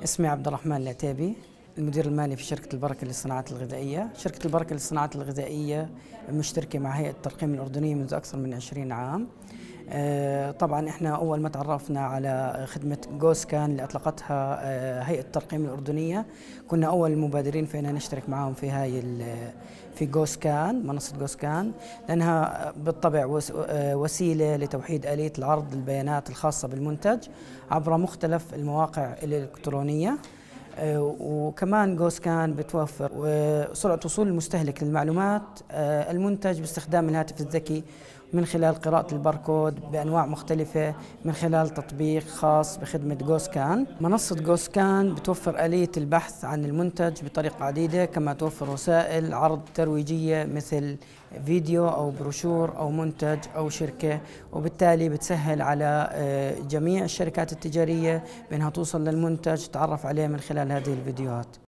اسمي عبد الرحمن العتيبي، المدير المالي في شركة البركة للصناعات الغذائية. شركة البركة للصناعات الغذائية مشتركة مع هيئة الترقيم الأردنية منذ أكثر من 20 عام. طبعا احنا أول ما تعرفنا على خدمة جوسكان اللي أطلقتها هيئة الترقيم الأردنية، كنا أول المبادرين في أن نشترك معهم في في جوسكان، منصة جوسكان، لأنها بالطبع وسيلة لتوحيد آلية العرض البيانات الخاصة بالمنتج عبر مختلف المواقع الإلكترونية. وكمان جوسكان بتوفر سرعة وصول المستهلك للمعلومات المنتج باستخدام الهاتف الذكي من خلال قراءة الباركود بأنواع مختلفة من خلال تطبيق خاص بخدمة جوسكان. منصة جوسكان بتوفر آلية البحث عن المنتج بطريقة عديدة، كما توفر وسائل عرض ترويجية مثل فيديو أو بروشور أو منتج أو شركة، وبالتالي بتسهل على جميع الشركات التجارية بأنها توصل للمنتج، تتعرف عليه من خلال هذه الفيديوهات.